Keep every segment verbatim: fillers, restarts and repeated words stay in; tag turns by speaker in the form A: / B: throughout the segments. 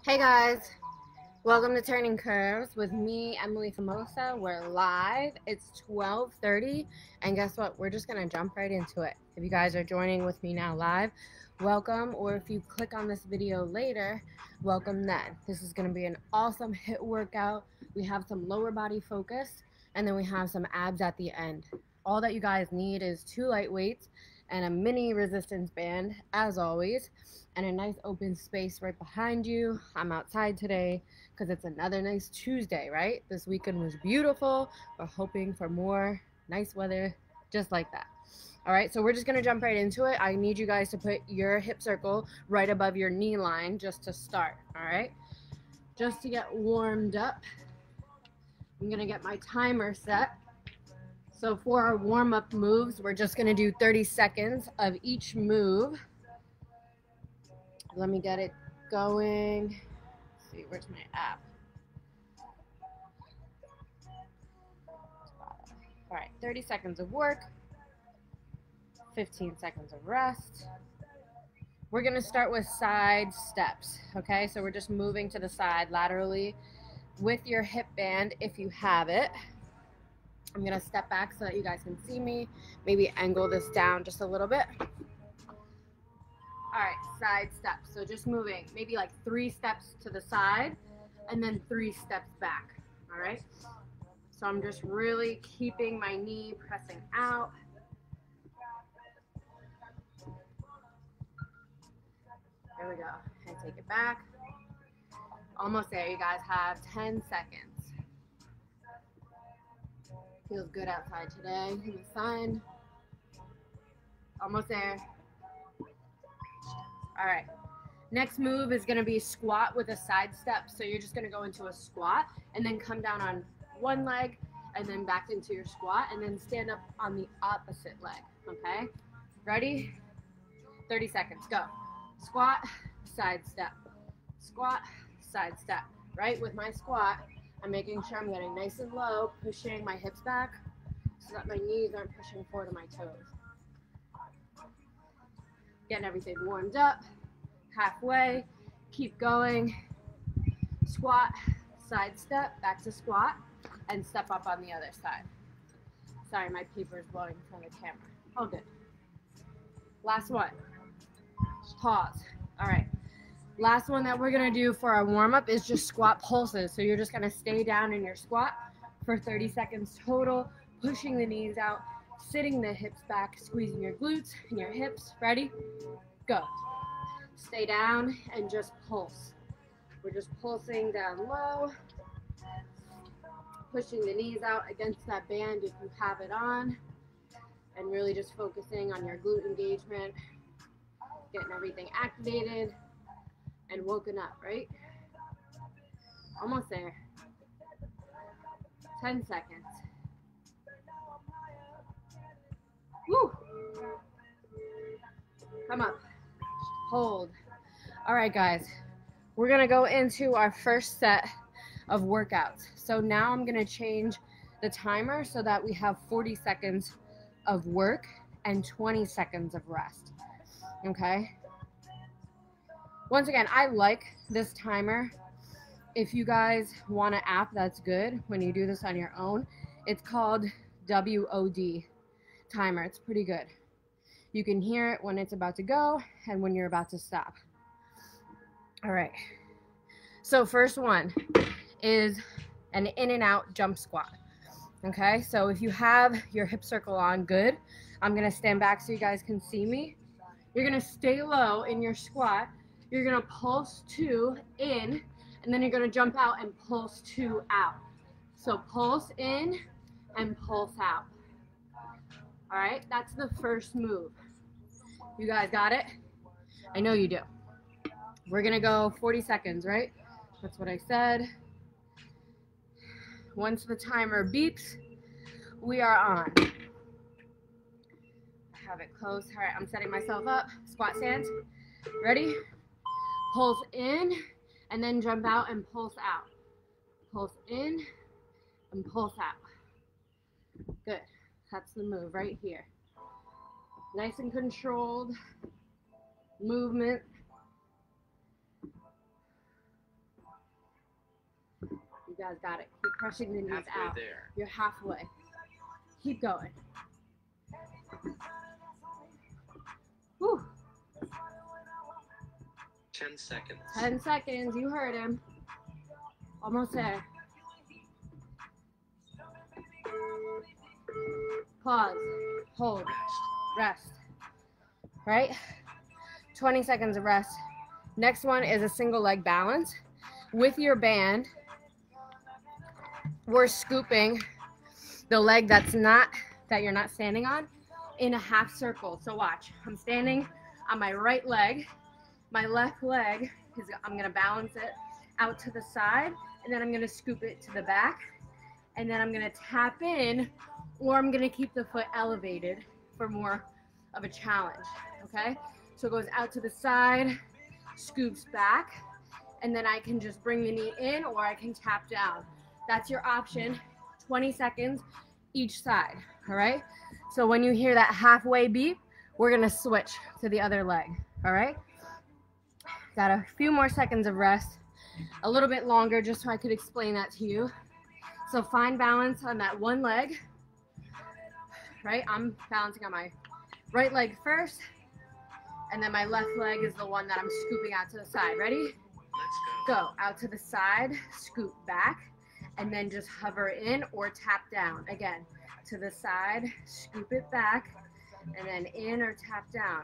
A: Hey guys, welcome to Turning Curves with me, Emily Famosa. We're live. It's twelve thirty, and guess what? We're just gonna jump right into it. If you guys are joining with me now live, welcome, or if you click on this video later, welcome then. This is gonna be an awesome HIIT workout. We have some lower body focus, and then we have some abs at the end. All that you guys need is two light weights and a mini resistance band, as always, and a nice open space right behind you. I'm outside today because it's another nice Tuesday, right? This weekend was beautiful. We're hoping for more nice weather just like that. All right, so we're just gonna jump right into it. I need you guys to put your hip circle right above your knee line just to start, all right? Just to get warmed up, I'm gonna get my timer set. So for our warm-up moves, we're just gonna do thirty seconds of each move. Let me get it going. Let's see, where's my app? All right, thirty seconds of work, fifteen seconds of rest. We're gonna start with side steps, okay? So we're just moving to the side laterally with your hip band if you have it. I'm gonna step back so that you guys can see me. Maybe angle this down just a little bit. All right, side steps. So just moving, maybe like three steps to the side and then three steps back, all right? So I'm just really keeping my knee pressing out. There we go, and take it back. Almost there, you guys have ten seconds. Feels good outside today in the sun. Almost there. All right. Next move is going to be squat with a side step. So you're just going to go into a squat and then come down on one leg and then back into your squat and then stand up on the opposite leg. Okay? Ready? thirty seconds. Go. Squat, side step. Squat, side step. Right? With my squat, I'm making sure I'm getting nice and low, pushing my hips back so that my knees aren't pushing forward to my toes. Getting everything warmed up, halfway, keep going. Squat, side step, back to squat, and step up on the other side. Sorry, my paper is blowing in front of the camera. All good. Last one. Pause. All right. Last one that we're gonna do for our warm-up is just squat pulses. So you're just gonna stay down in your squat for thirty seconds total, pushing the knees out, sitting the hips back, squeezing your glutes and your hips. Ready? Go. Stay down and just pulse. We're just pulsing down low, pushing the knees out against that band if you have it on, and really just focusing on your glute engagement, getting everything activated and woken up, right? Almost there. ten seconds. Woo! Come up. Hold. All right, guys. We're gonna go into our first set of workouts. So now I'm gonna change the timer so that we have forty seconds of work and twenty seconds of rest. Okay? Once again, I like this timer. If you guys want an app that's good when you do this on your own, it's called W O D timer. It's pretty good. You can hear it when it's about to go and when you're about to stop. All right. So first one is an in and out jump squat. Okay, so if you have your hip circle on, good. I'm gonna stand back so you guys can see me. You're gonna stay low in your squat. You're gonna pulse two in, and then you're gonna jump out and pulse two out. So pulse in and pulse out. All right, that's the first move. You guys got it? I know you do. We're gonna go forty seconds, right? That's what I said. Once the timer beeps, we are on. I have it close. All right, I'm setting myself up. Squat stance. Ready? Pulse in and then jump out and pulse out. Pulse in and pulse out. Good. That's the move right here. Nice and controlled movement. guys got it. Keep pressing the knees
B: Halfway
A: out.
B: there.
A: You're halfway. Keep going. Whew.
B: ten seconds.
A: ten seconds. You heard him. Almost there. Pause. Hold.
B: Rest.
A: Rest. Right? twenty seconds of rest. Next one is a single leg balance. With your band, we're scooping the leg that's not, that you're not standing on, in a half circle. So watch, I'm standing on my right leg. My left leg is, I'm gonna balance it out to the side, and then I'm gonna scoop it to the back, and then I'm gonna tap in, or I'm gonna keep the foot elevated for more of a challenge, okay? So it goes out to the side, scoops back, and then I can just bring the knee in, or I can tap down. That's your option, twenty seconds each side, all right? So when you hear that halfway beep, we're gonna switch to the other leg, all right? Got a few more seconds of rest, a little bit longer just so I could explain that to you. So find balance on that one leg, right? I'm balancing on my right leg first, and then my left leg is the one that I'm scooping out to the side. Ready?
B: Let's go.
A: Go out to the side, scoop back, and then just hover in or tap down. Again, to the side, scoop it back, and then in or tap down.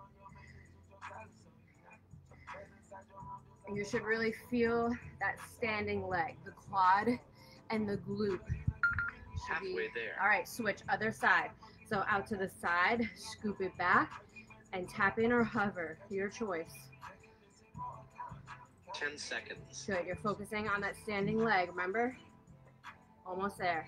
A: And you should really feel that standing leg, the quad and the glute. Should
B: Halfway
A: be,
B: there.
A: all right, switch other side. So out to the side, scoop it back, and tap in or hover, your choice.
B: ten seconds.
A: Good, you're focusing on that standing leg, remember? Almost there.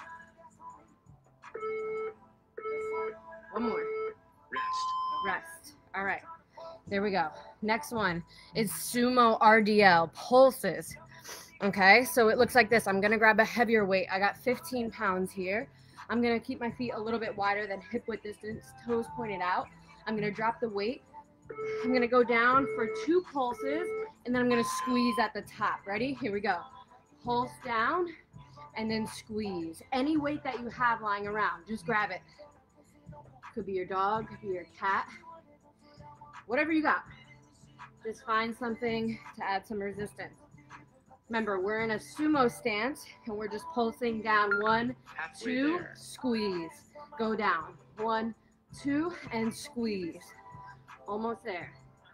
A: One more.
B: Rest.
A: Rest. All right, there we go. Next one is sumo R D L, pulses. Okay, so it looks like this. I'm gonna grab a heavier weight. I got fifteen pounds here. I'm gonna keep my feet a little bit wider than hip width distance, toes pointed out. I'm gonna drop the weight. I'm gonna go down for two pulses, and then I'm gonna squeeze at the top. Ready? Here we go. Pulse down, and then squeeze. Any weight that you have lying around, just grab it. Could be your dog, could be your cat, whatever you got. Just find something to add some resistance. Remember, we're in a sumo stance, and we're just pulsing down. One,
B: Halfway
A: two,
B: there.
A: squeeze. Go down. One, two, and squeeze. Almost there.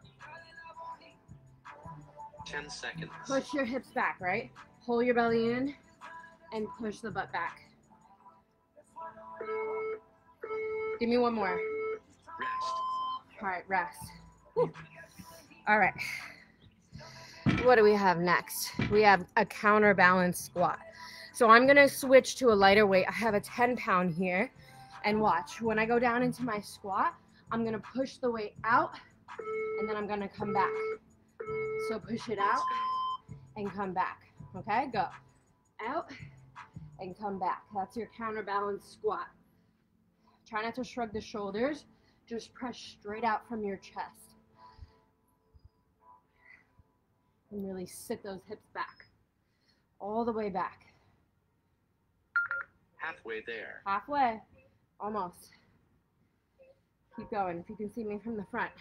B: ten seconds.
A: Push your hips back, right? Pull your belly in and push the butt back. Give me one more.
B: Rest.
A: All right, rest. Whew. All right. What do we have next? We have a counterbalance squat. So I'm gonna switch to a lighter weight. I have a ten pound here, and watch, when I go down into my squat, I'm gonna push the weight out, and then I'm gonna come back. So push it out and come back, okay? Go out and come back. That's your counterbalance squat. Try not to shrug the shoulders, just press straight out from your chest. And really sit those hips back, all the way back.
B: Halfway there.
A: Halfway, almost. Keep going, if you can see me from the front.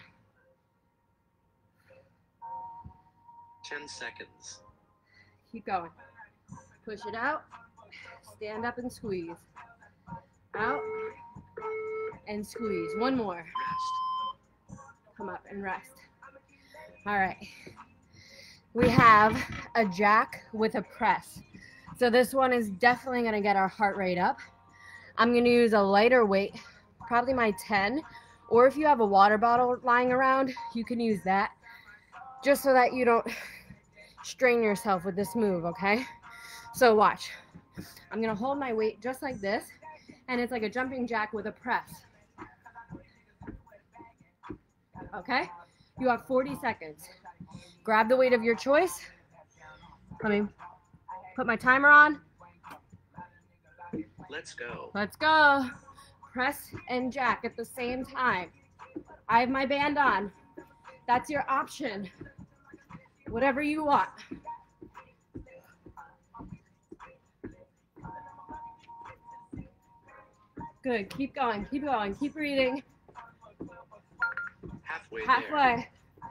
B: ten seconds.
A: Keep going. Push it out, stand up and squeeze. Out and squeeze. One more.
B: Rest.
A: Come up and rest. All right. We have a jack with a press. So this one is definitely gonna get our heart rate up. I'm gonna use a lighter weight, probably my ten, or if you have a water bottle lying around, you can use that, just so that you don't strain yourself with this move, okay? So watch. I'm gonna hold my weight just like this, and it's like a jumping jack with a press. Okay? You have forty seconds. Grab the weight of your choice. Let me put my timer on.
B: Let's go.
A: Let's go. Press and jack at the same time. I have my band on. That's your option. Whatever you want. Good. Keep going. Keep going. Keep breathing.
B: Halfway,
A: Halfway.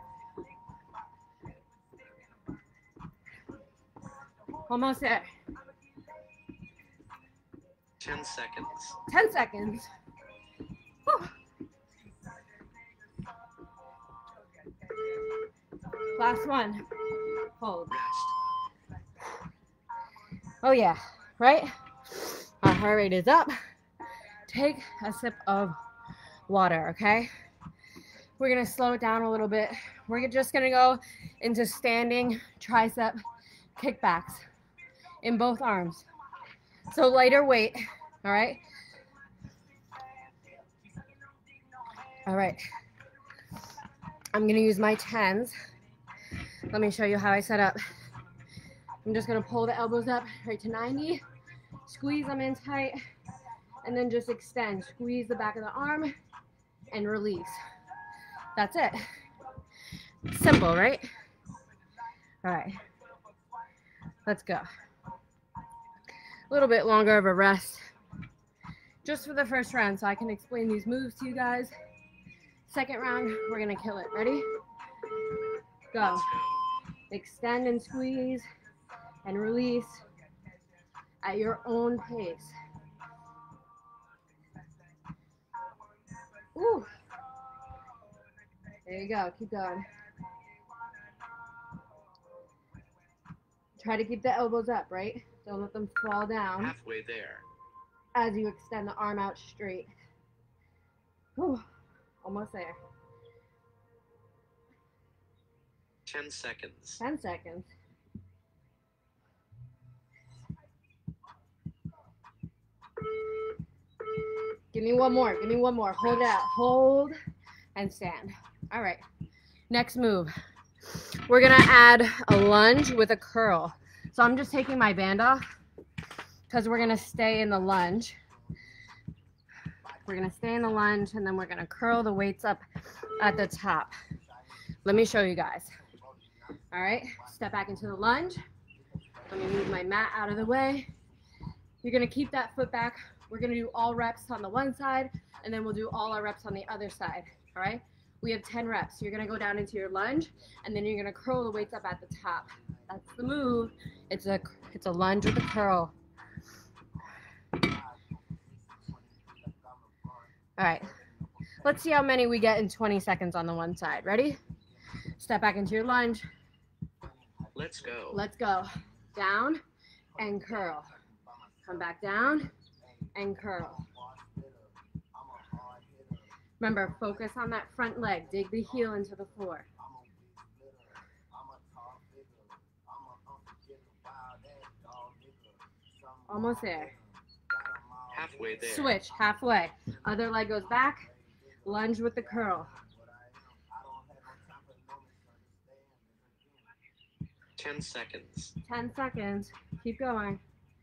A: Almost there.
B: there. ten seconds.
A: ten seconds. Whew. Last one. Hold.
B: Rest.
A: Oh yeah, right? Our heart rate is up. Take a sip of water, okay? We're gonna slow it down a little bit. We're just gonna go into standing tricep kickbacks in both arms. So lighter weight, all right? All right. I'm gonna use my tens. Let me show you how I set up. I'm just gonna pull the elbows up right to ninety, squeeze them in tight, and then just extend. Squeeze the back of the arm and release. That's it. Simple, right? All right, let's go. A little bit longer of a rest just for the first round so I can explain these moves to you guys. Second round, we're gonna kill it. Ready? Go.
B: Let's go.
A: Extend and squeeze and release at your own pace. Ooh. There you go. Keep going. Try to keep the elbows up, right? Don't let them fall down
B: Halfway there.
A: as you extend the arm out straight. Ooh. Almost there.
B: ten seconds.
A: ten seconds. Give me one more. Give me one more. Hold it out. Hold and stand. All right. Next move. We're going to add a lunge with a curl. So I'm just taking my band off because we're going to stay in the lunge. We're going to stay in the lunge and then we're going to curl the weights up at the top. Let me show you guys. All right. Step back into the lunge. Let me move my mat out of the way. You're going to keep that foot back. We're going to do all reps on the one side, and then we'll do all our reps on the other side, all right? We have ten reps. You're going to go down into your lunge, and then you're going to curl the weights up at the top. That's the move. It's a, it's a lunge with a curl. All right. Let's see how many we get in twenty seconds on the one side. Ready? Step back into your lunge.
B: Let's go.
A: Let's go. Down and curl. Come back down and curl. Remember, focus on that front leg. Dig the heel into the floor. Almost there.
B: Halfway there.
A: Switch, halfway. Other leg goes back. Lunge with the curl.
B: ten seconds.
A: ten seconds. Keep going.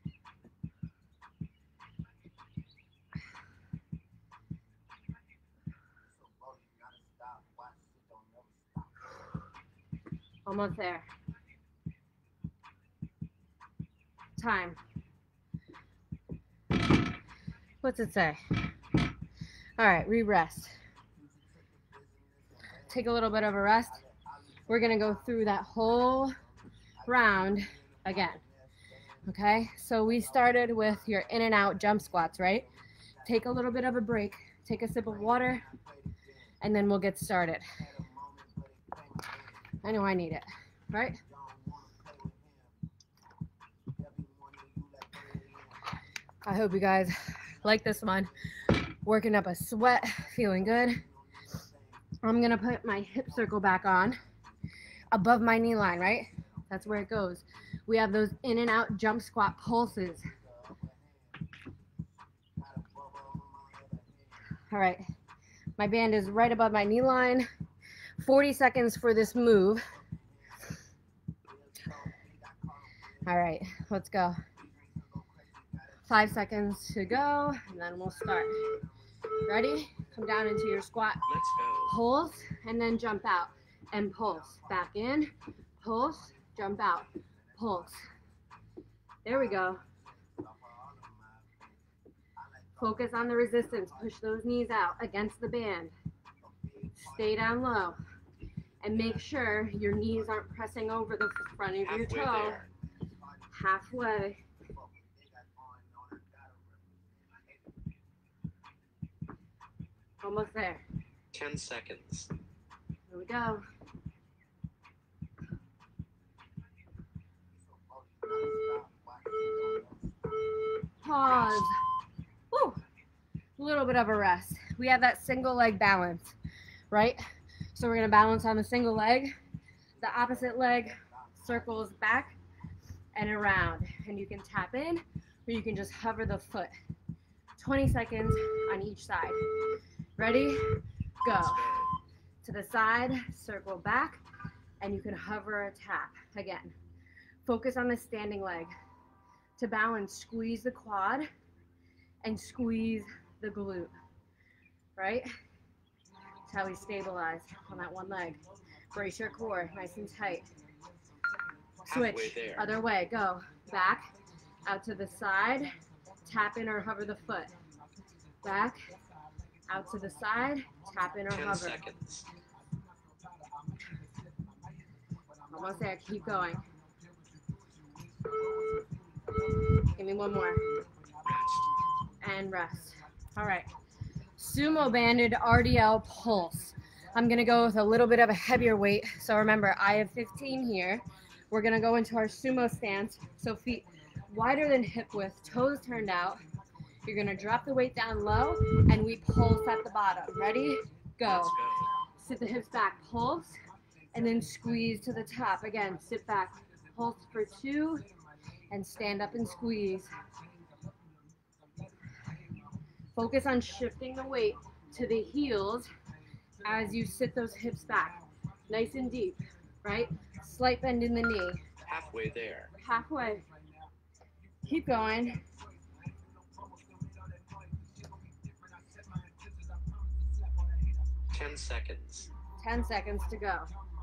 A: Almost there. Time. What's it say? All right, re-rest. Take a little bit of a rest. We're gonna go through that whole round again. Okay, so we started with your in and out jump squats, right? Take a little bit of a break, take a sip of water, and then we'll get started. I know I need it, right? I hope you guys like this one. Working up a sweat, feeling good. I'm gonna put my hip circle back on above my knee line, right? That's where it goes. We have those in and out jump squat pulses. All right, my band is right above my knee line. forty seconds for this move. All right, let's go. Five seconds to go, and then we'll start. Ready? Come down into your squat.
B: Let's go.
A: Pulse, and then jump out. And pulse. Back in, pulse, jump out, pulse. There we go. Focus on the resistance. Push those knees out against the band. Stay down low. And make sure your knees aren't pressing over the front of your
B: Halfway
A: toe.
B: there.
A: Halfway. Almost there.
B: ten seconds.
A: Here we go. Pause. Woo. A little bit of a rest. We have that single leg balance, right? So we're gonna balance on the single leg. The opposite leg circles back and around. And you can tap in or you can just hover the foot. twenty seconds on each side. Ready? Go.
B: Let's go.
A: To the side, circle back, and you can hover or tap. Again, focus on the standing leg. To balance, squeeze the quad and squeeze the glute, right? That's how we stabilize on that one leg. Brace your core, nice and tight. Switch,
B: Halfway there.
A: other way, go. Back, out to the side, tap in or hover the foot. Back, out to the side, tap in or
B: ten
A: hover.
B: seconds.
A: Almost there, keep going. Give me one more.
B: Rest.
A: And rest. All right. Sumo banded R D L pulse. I'm gonna go with a little bit of a heavier weight. So remember, I have fifteen here. We're gonna go into our sumo stance. So feet wider than hip width, toes turned out. You're gonna drop the weight down low and we pulse at the bottom. Ready? Go.
B: Let's go.
A: Sit the hips back, pulse, and then squeeze to the top. Again, sit back, pulse for two, and stand up and squeeze. Focus on shifting the weight to the heels as you sit those hips back. Nice and deep, right? Slight bend in the knee.
B: Halfway there.
A: Halfway. Keep going.
B: ten seconds.
A: ten seconds to go.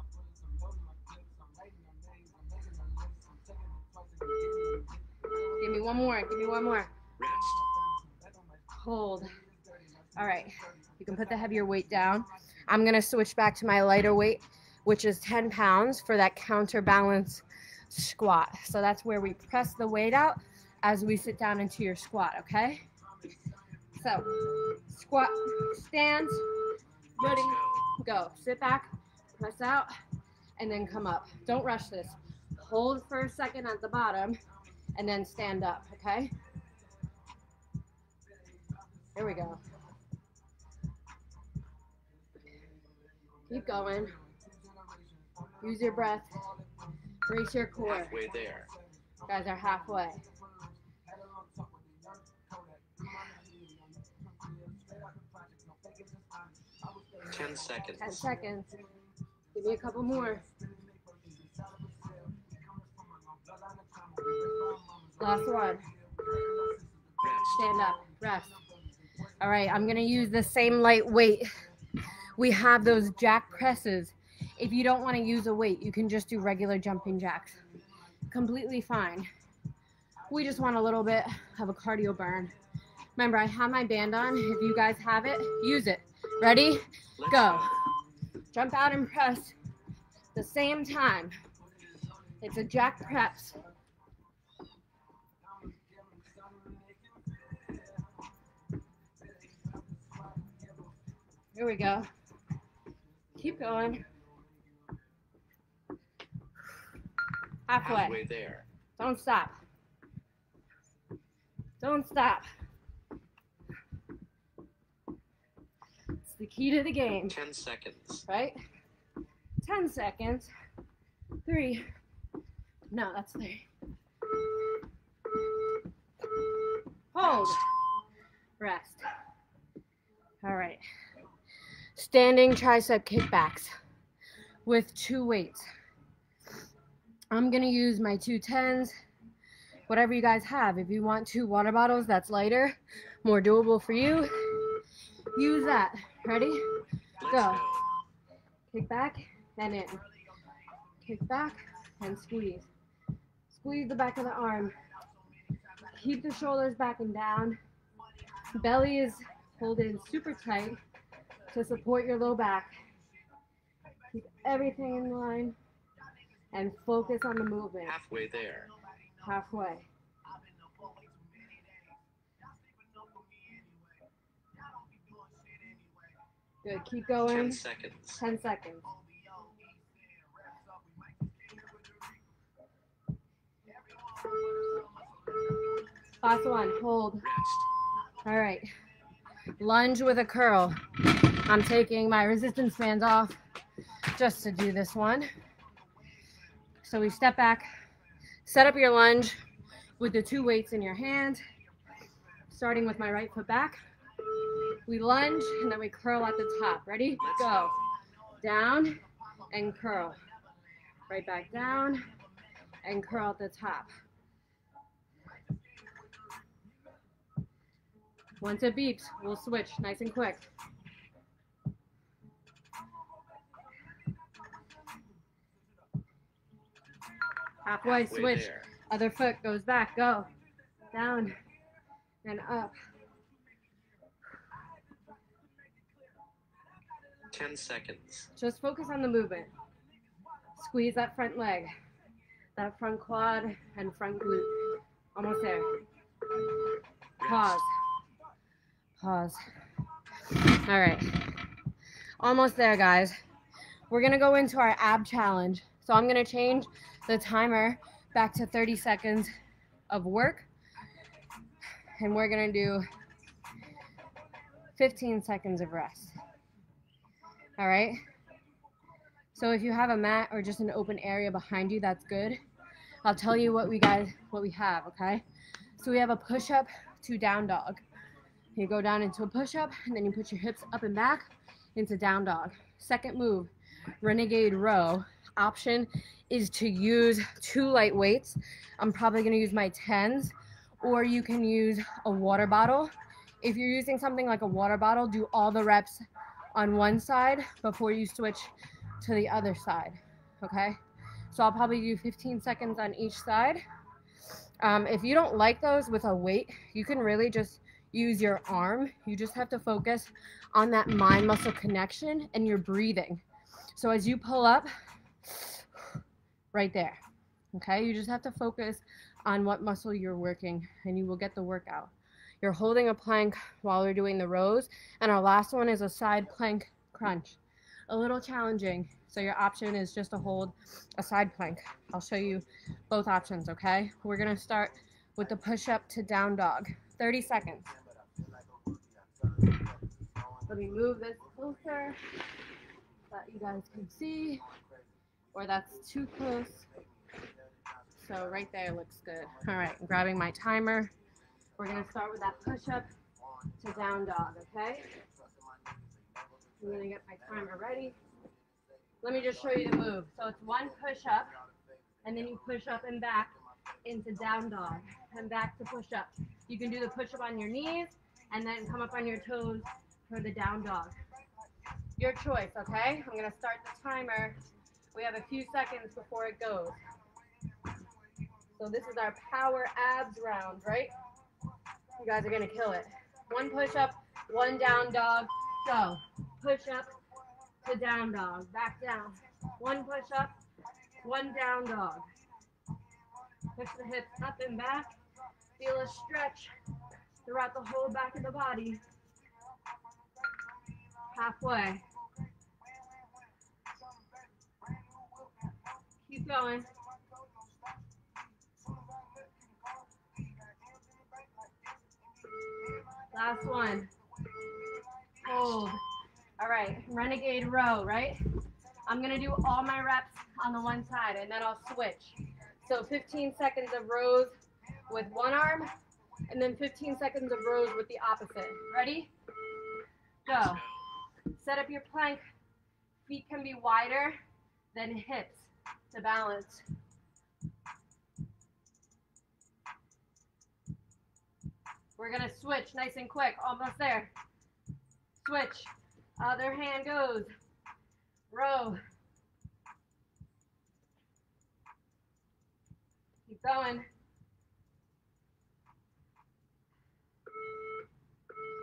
A: Give me one more. Give me one more.
B: Rest.
A: Hold. All right. You can put the heavier weight down. I'm going to switch back to my lighter weight, which is ten pounds for that counterbalance squat. So that's where we press the weight out as we sit down into your squat, okay? So squat, stance, ready, go. Sit back, press out, and then come up. Don't rush this. Hold for a second at the bottom, and then stand up, okay? Here we go. Keep going. Use your breath. Brace your core.
B: Halfway there.
A: You guys are halfway.
B: ten seconds.
A: ten seconds. Give me a couple more. Last one.
B: Rest.
A: Stand up. Rest. All right, I'm going to use the same light weight. We have those jack presses. If you don't want to use a weight, you can just do regular jumping jacks. Completely fine. We just want a little bit of a cardio burn. Remember, I have my band on. If you guys have it, use it. Ready?
B: Let's
A: Go. Jump out and press the same time. It's a jack press. Here we go. Keep going. Halfway.
B: Halfway there.
A: Don't stop. Don't stop. It's the key to the game,
B: ten seconds.
A: right? ten seconds. Three. No, that's three. Hold. Rest. All right. Standing tricep kickbacks with two weights. I'm going to use my two tens, whatever you guys have. If you want two water bottles, that's lighter, more doable for you. Use that. Ready?
B: Let's
A: Go.
B: go.
A: Kick back and in. Kick back and squeeze. Squeeze the back of the arm. Keep the shoulders back and down. Belly is holding super tight to support your low back. Keep everything in line and focus on the movement.
B: Halfway there.
A: Halfway. Good. Keep going.
B: Ten seconds.
A: Ten seconds. Last one. Hold.
B: Rest.
A: All right. Lunge with a curl. I'm taking my resistance bands off just to do this one. So we step back, set up your lunge with the two weights in your hand, starting with my right foot back. We lunge and then we curl at the top. Ready? Go. Down and curl. Right back down and curl at the top. Once it beeps, we'll switch nice and quick. Halfway,
B: Halfway
A: switch.
B: there.
A: Other foot goes back. Go. Down and up.
B: Ten seconds.
A: Just focus on the movement. Squeeze that front leg, that front quad and front glute. Almost there. Pause. Pause. All right. Almost there, guys. We're going to go into our ab challenge. So I'm going to change the timer back to thirty seconds of work. And we're going to do fifteen seconds of rest. All right. So if you have a mat or just an open area behind you, that's good. I'll tell you what we got, what we have, okay? So we have a push-up to down dog. You go down into a push-up, and then you put your hips up and back into down dog. Second move, renegade row. Option is to use two light weights. I'm probably gonna use my tens, or you can use a water bottle. If you're using something like a water bottle, do all the reps on one side before you switch to the other side, okay? So I'll probably do fifteen seconds on each side. Um, if you don't like those with a weight, you can really just use your arm. You just have to focus on that mind muscle connection and your breathing. So as you pull up, right there, okay? You just have to focus on what muscle you're working and you will get the workout. You're holding a plank while we're doing the rows, and our last one is a side plank crunch. A little challenging, so your option is just to hold a side plank. I'll show you both options, okay? We're gonna start with the push-up to down dog. thirty seconds. Let me move this closer so that you guys can see, or that's too close. So right there looks good. All right, I'm grabbing my timer. We're gonna start with that push-up to down dog, okay? I'm gonna get my timer ready. Let me just show you the move. So it's one push-up, and then you push up and back into down dog, and back to push-up. You can do the push-up on your knees, and then come up on your toes for the down dog. Your choice, okay? I'm gonna start the timer. We have a few seconds before it goes. So this is our power abs round, right? You guys are gonna kill it. One push-up, one down dog, go. Push-up to down dog, back down. One push-up, one down dog. Push the hips up and back. Feel a stretch throughout the whole back of the body. Halfway. Keep going. Last one. Hold. All right, renegade row, right? I'm gonna do all my reps on the one side and then I'll switch. So fifteen seconds of rows with one arm and then fifteen seconds of rows with the opposite. Ready? Go. Set up your plank. Feet can be wider than hips to balance. We're gonna switch nice and quick, almost there. Switch, other hand goes. Row. Keep going.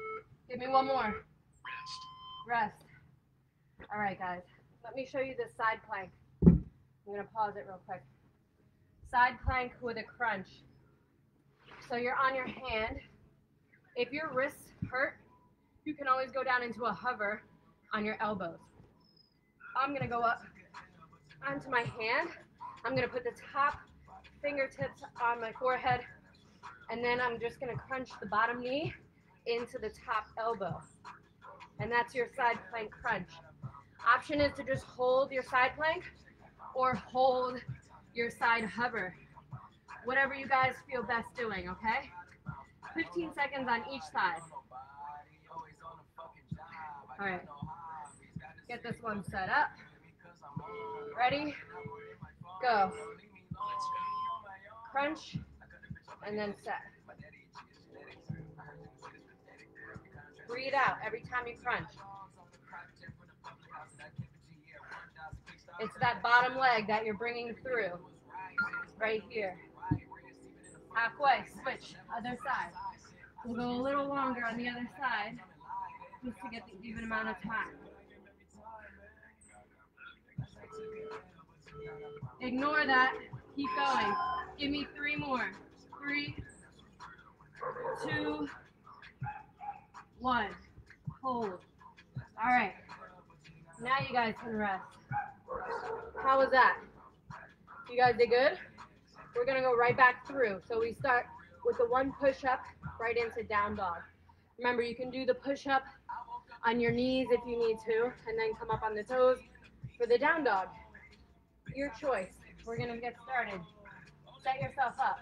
A: me one more. Rest. All right, guys. Let me show you this side plank. I'm gonna pause it real quick. Side plank with a crunch. So you're on your hand. If your wrists hurt, you can always go down into a hover on your elbows. I'm gonna go up onto my hand. I'm gonna put the top fingertips on my forehead, and then I'm just gonna crunch the bottom knee into the top elbow. And that's your side plank crunch. Option is to just hold your side plank or hold your side hover. Whatever you guys feel best doing, okay? fifteen seconds on each side. All right, get this one set up. Ready? Go. Crunch, and then set. Breathe out every time you crunch. It's that bottom leg that you're bringing through, right here. Halfway, switch, other side. We'll go a little longer on the other side, just to get the even amount of time. Ignore that, keep going. Give me three more. Three, two, one. Hold. All right, now you guys can rest. How was that? You guys did good? We're gonna go right back through. So we start with the one push-up right into down dog. Remember, you can do the push-up on your knees if you need to, and then come up on the toes for the down dog. Your choice. We're gonna get started. Set yourself up.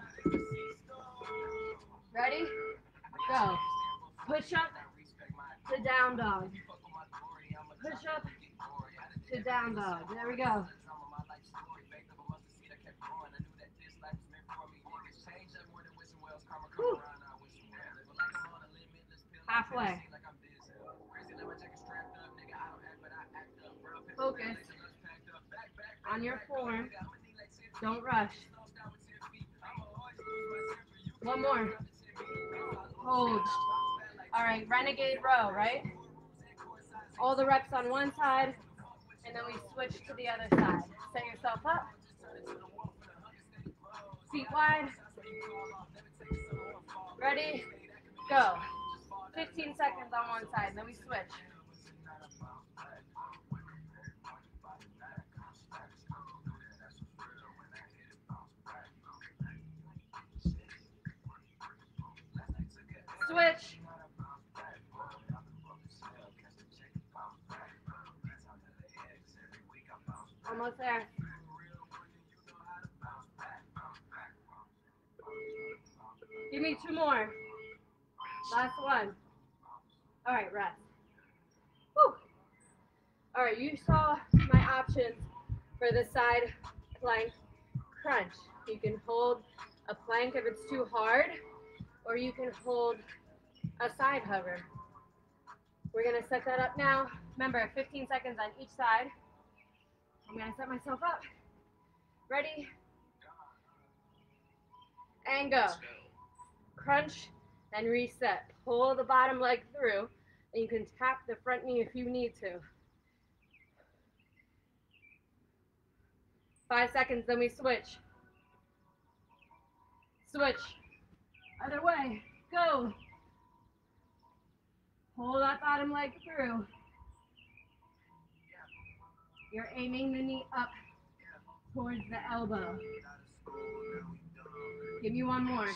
A: Ready? Go. Push up to down dog. Push up to down dog. There we go. Whew. Halfway. Focus on your form. Don't rush. One more. Hold. All right, renegade row, right? All the reps on one side, and then we switch to the other side. Set yourself up. Feet wide. Ready? Go. fifteen seconds on one side, then we switch. Switch. Almost there. Give me two more. Last one. All right, rest. Whew. All right, you saw my options for the side plank crunch. You can hold a plank if it's too hard, or you can hold a side hover. We're gonna set that up now. Remember, fifteen seconds on each side. I'm gonna set myself up. Ready? And go. Crunch and reset. Pull the bottom leg through, and you can tap the front knee if you need to. Five seconds, then we switch. Switch. Other way. Go. Pull that bottom leg through. You're aiming the knee up towards the elbow. Give me one more.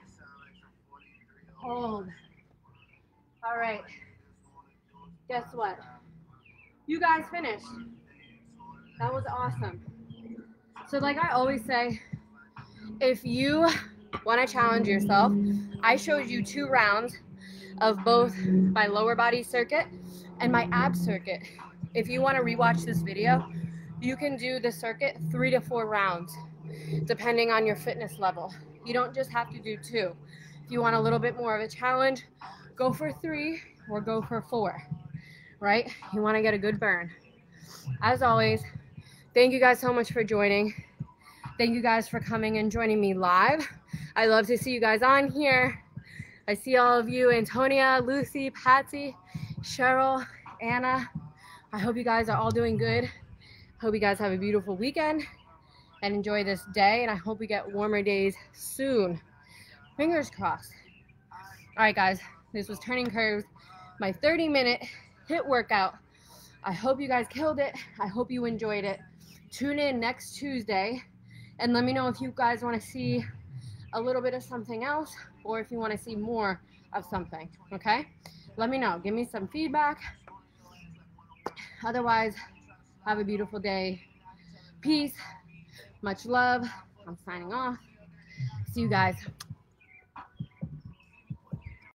A: Hold. All right. Guess what? You guys finished. That was awesome. So like I always say, if you want to challenge yourself, I showed you two rounds of both my lower body circuit and my ab circuit. If you want to rewatch this video, you can do the circuit three to four rounds, depending on your fitness level. You don't just have to do two. If you want a little bit more of a challenge, go for three or go for four, right? You want to get a good burn. As always, thank you guys so much for joining. Thank you guys for coming and joining me live. I love to see you guys on here. I see all of you, Antonia, Lucy, Patsy, Cheryl, Anna. I hope you guys are all doing good. Hope you guys have a beautiful weekend and enjoy this day, and I hope we get warmer days soon. Fingers crossed. All right, guys, this was Turning Curves, my thirty minute HIIT workout. I hope you guys killed it. I hope you enjoyed it. Tune in next Tuesday and let me know if you guys want to see a little bit of something else or if you want to see more of something, okay? Let me know. Give me some feedback. Otherwise, have a beautiful day. Peace. Much love. I'm signing off. See you guys.